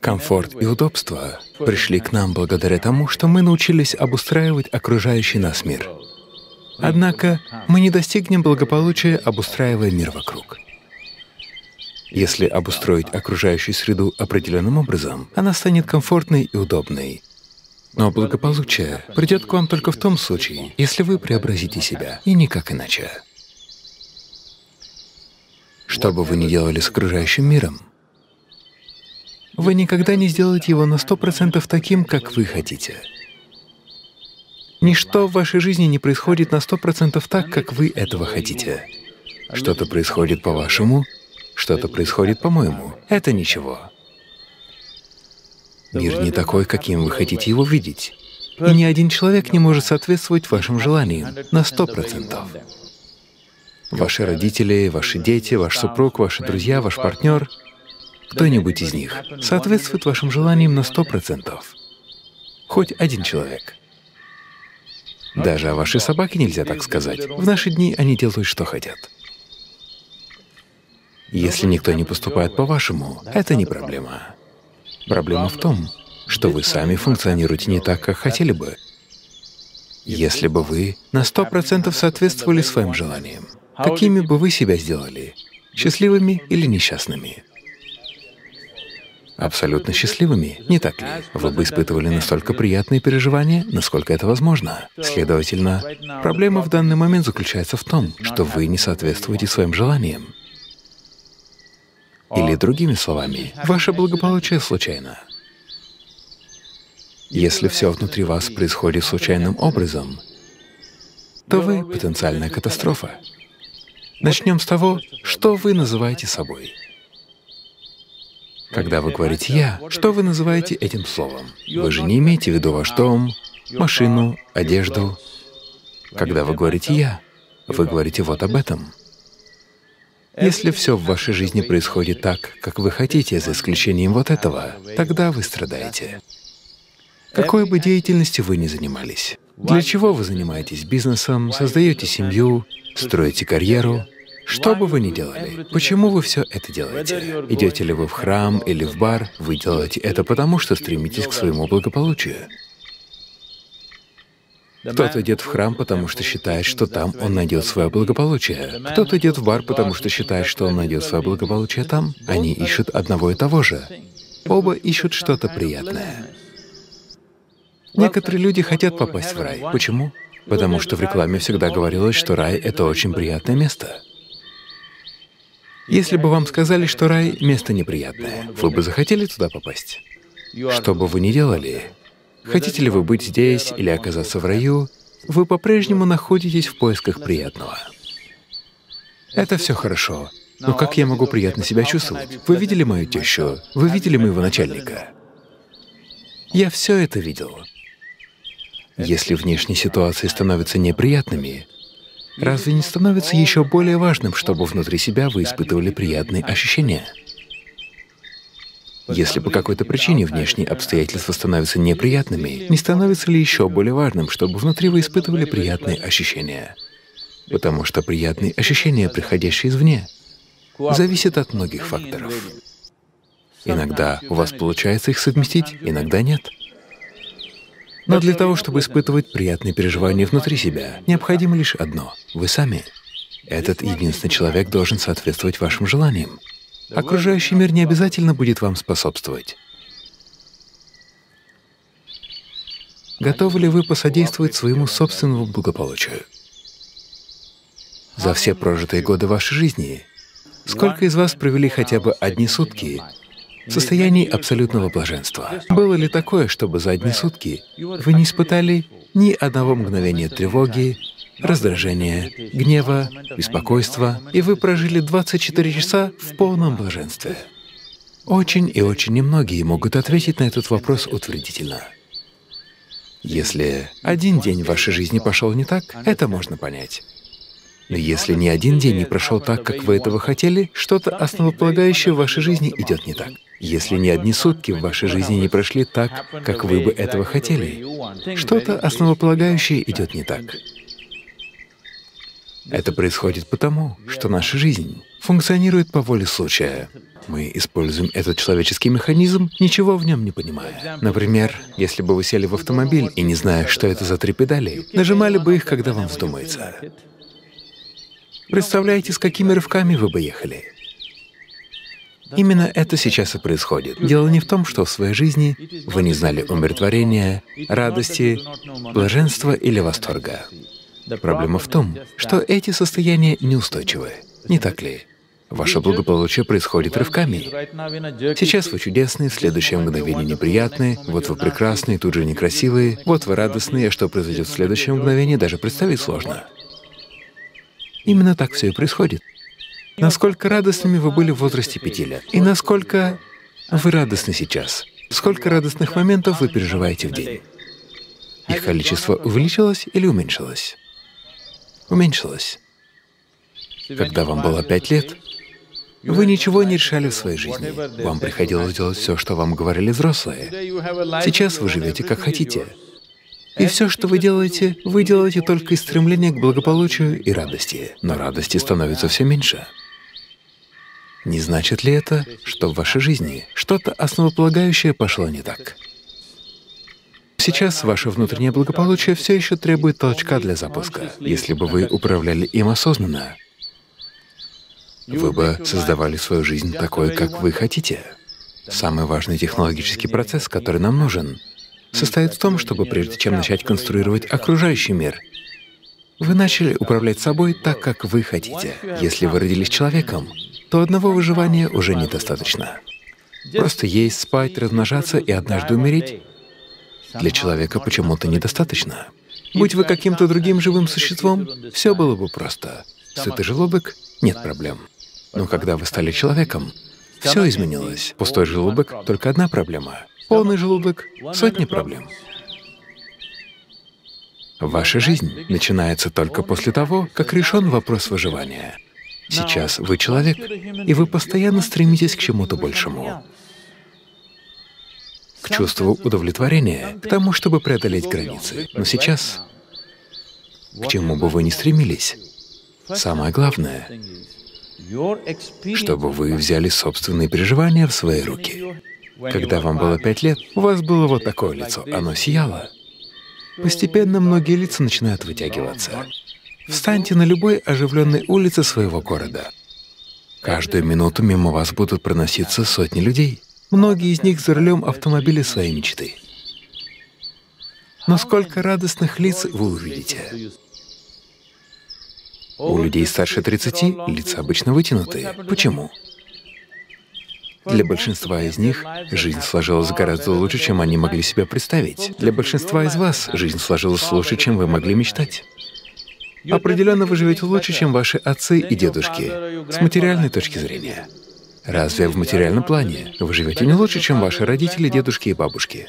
Комфорт и удобство пришли к нам благодаря тому, что мы научились обустраивать окружающий нас мир. Однако мы не достигнем благополучия, обустраивая мир вокруг. Если обустроить окружающую среду определенным образом, она станет комфортной и удобной. Но благополучие придет к вам только в том случае, если вы преобразите себя, и никак иначе. Что бы вы ни делали с окружающим миром, вы никогда не сделаете его на 100% таким, как вы хотите. Ничто в вашей жизни не происходит на 100% так, как вы этого хотите. Что-то происходит по-вашему, что-то происходит по-моему. Это ничего. Мир не такой, каким вы хотите его видеть. И ни один человек не может соответствовать вашим желаниям на 100%. Ваши родители, ваши дети, ваш супруг, ваши друзья, ваш партнер, кто-нибудь из них соответствует вашим желаниям на 100%. Хоть один человек. Даже о вашей собаке нельзя так сказать. В наши дни они делают, что хотят. Если никто не поступает по-вашему, это не проблема. Проблема в том, что вы сами функционируете не так, как хотели бы. Если бы вы на 100% соответствовали своим желаниям, какими бы вы себя сделали? Счастливыми или несчастными? Абсолютно счастливыми, не так ли? Вы бы испытывали настолько приятные переживания, насколько это возможно. Следовательно, проблема в данный момент заключается в том, что вы не соответствуете своим желаниям. Или другими словами, ваше благополучие случайно. Если все внутри вас происходит случайным образом, то вы — потенциальная катастрофа. Начнем с того, что вы называете собой. Когда вы говорите «я», что вы называете этим словом? Вы же не имеете в виду ваш дом, машину, одежду. Когда вы говорите «я», вы говорите вот об этом. Если все в вашей жизни происходит так, как вы хотите, за исключением вот этого, тогда вы страдаете. Какой бы деятельностью вы ни занимались, для чего вы занимаетесь бизнесом, создаете семью, строите карьеру, что бы вы ни делали, почему вы все это делаете? Идете ли вы в храм или в бар, вы делаете это потому, что стремитесь к своему благополучию. Кто-то идет в храм, потому что считает, что там он найдет свое благополучие. Кто-то идет в бар, потому что считает, что он найдет свое благополучие там. Они ищут одного и того же. Оба ищут что-то приятное. Некоторые люди хотят попасть в рай. Почему? Потому что в рекламе всегда говорилось, что рай — это очень приятное место. Если бы вам сказали, что рай — место неприятное, вы бы захотели туда попасть? Что бы вы ни делали, хотите ли вы быть здесь или оказаться в раю, вы по-прежнему находитесь в поисках приятного. Это все хорошо, но как я могу приятно себя чувствовать? Вы видели мою тещу? Вы видели моего начальника? Я все это видел. Если внешние ситуации становятся неприятными, разве не становится еще более важным, чтобы внутри себя вы испытывали приятные ощущения? Если по какой-то причине внешние обстоятельства становятся неприятными, не становится ли еще более важным, чтобы внутри вы испытывали приятные ощущения? Потому что приятные ощущения, приходящие извне, зависят от многих факторов. Иногда у вас получается их совместить, иногда нет. Но для того, чтобы испытывать приятные переживания внутри себя, необходимо лишь одно — вы сами. Этот единственный человек должен соответствовать вашим желаниям. Окружающий мир не обязательно будет вам способствовать. Готовы ли вы посодействовать своему собственному благополучию? За все прожитые годы вашей жизни, сколько из вас провели хотя бы одни сутки в состоянии абсолютного блаженства? Было ли такое, чтобы за одни сутки вы не испытали ни одного мгновения тревоги, раздражения, гнева, беспокойства, и вы прожили 24 часа в полном блаженстве? Очень и очень немногие могут ответить на этот вопрос утвердительно. Если один день в вашей жизни пошел не так, это можно понять. Но если ни один день не прошел так, как вы этого хотели, что-то основополагающее в вашей жизни идет не так. Если ни одни сутки в вашей жизни не прошли так, как вы бы этого хотели, что-то основополагающее идет не так. Это происходит потому, что наша жизнь функционирует по воле случая. Мы используем этот человеческий механизм, ничего в нем не понимая. Например, если бы вы сели в автомобиль и, не зная, что это за 3 педали, нажимали бы их, когда вам вздумается. Представляете, с какими рывками вы бы ехали? Именно это сейчас и происходит. Дело не в том, что в своей жизни вы не знали умиротворения, радости, блаженства или восторга. Проблема в том, что эти состояния неустойчивы, не так ли? Ваше благополучие происходит рывками. Сейчас вы чудесные, в следующее мгновение неприятные, вот вы прекрасные, тут же некрасивые, вот вы радостные, а что произойдет в следующее мгновение, даже представить сложно. Именно так все и происходит. Насколько радостными вы были в возрасте 5 лет, и насколько вы радостны сейчас, сколько радостных моментов вы переживаете в день. Их количество увеличилось или уменьшилось? Уменьшилось. Когда вам было 5 лет, вы ничего не решали в своей жизни. Вам приходилось делать все, что вам говорили взрослые. Сейчас вы живете как хотите. И все, что вы делаете только из стремления к благополучию и радости. Но радости становится все меньше. Не значит ли это, что в вашей жизни что-то основополагающее пошло не так? Сейчас ваше внутреннее благополучие все еще требует толчка для запуска. Если бы вы управляли им осознанно, вы бы создавали свою жизнь такой, как вы хотите. Самый важный технологический процесс, который нам нужен, состоит в том, чтобы прежде чем начать конструировать окружающий мир, вы начали управлять собой так, как вы хотите. Если вы родились человеком, то одного выживания уже недостаточно. Просто есть, спать, размножаться и однажды умереть для человека почему-то недостаточно. Будь вы каким-то другим живым существом, все было бы просто. Сытый желудок — нет проблем. Но когда вы стали человеком, все изменилось. Пустой желудок — только одна проблема. Полный желудок — сотни проблем. Ваша жизнь начинается только после того, как решен вопрос выживания. Сейчас вы человек, и вы постоянно стремитесь к чему-то большему, к чувству удовлетворения, к тому, чтобы преодолеть границы. Но сейчас, к чему бы вы ни стремились, самое главное — чтобы вы взяли собственные переживания в свои руки. Когда вам было 5 лет, у вас было вот такое лицо, оно сияло. Постепенно многие лица начинают вытягиваться. Встаньте на любой оживленной улице своего города. Каждую минуту мимо вас будут проноситься сотни людей. Многие из них за рулем автомобиля своей мечты. Но сколько радостных лиц вы увидите? У людей старше 30 лица обычно вытянутые. Почему? Для большинства из них жизнь сложилась гораздо лучше, чем они могли себе представить. Для большинства из вас жизнь сложилась лучше, чем вы могли мечтать. Определенно вы живете лучше, чем ваши отцы и дедушки, с материальной точки зрения. Разве в материальном плане вы живете не лучше, чем ваши родители, дедушки и бабушки?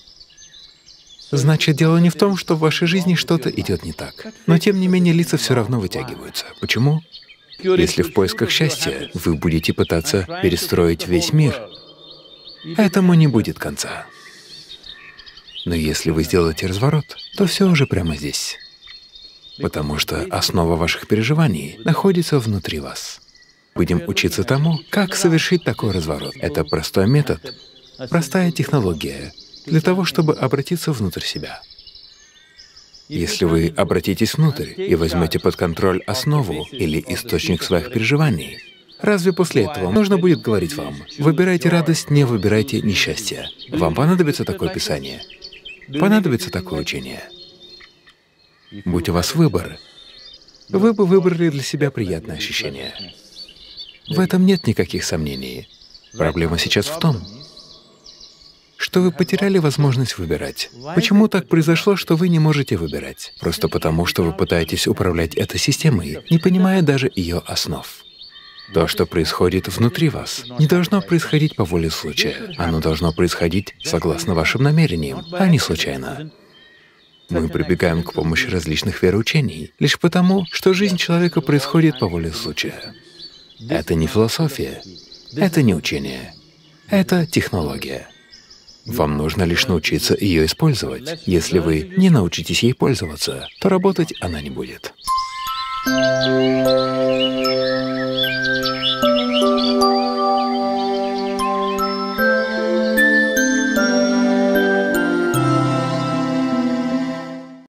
Значит, дело не в том, что в вашей жизни что-то идет не так. Но тем не менее лица все равно вытягиваются. Почему? Если в поисках счастья вы будете пытаться перестроить весь мир, этому не будет конца. Но если вы сделаете разворот, то все уже прямо здесь. Потому что основа ваших переживаний находится внутри вас. Будем учиться тому, как совершить такой разворот. Это простой метод, простая технология для того, чтобы обратиться внутрь себя. Если вы обратитесь внутрь и возьмете под контроль основу или источник своих переживаний, разве после этого нужно будет говорить вам: выбирайте радость, не выбирайте несчастье? Вам понадобится такое писание? Понадобится такое учение? Будь у вас выбор, вы бы выбрали для себя приятное ощущение. В этом нет никаких сомнений. Проблема сейчас в том, что вы потеряли возможность выбирать. Почему так произошло, что вы не можете выбирать? Просто потому, что вы пытаетесь управлять этой системой, не понимая даже ее основ. То, что происходит внутри вас, не должно происходить по воле случая. Оно должно происходить согласно вашим намерениям, а не случайно. Мы прибегаем к помощи различных вероучений лишь потому, что жизнь человека происходит по воле случая. Это не философия, это не учение, это технология. Вам нужно лишь научиться ее использовать. Если вы не научитесь ей пользоваться, то работать она не будет.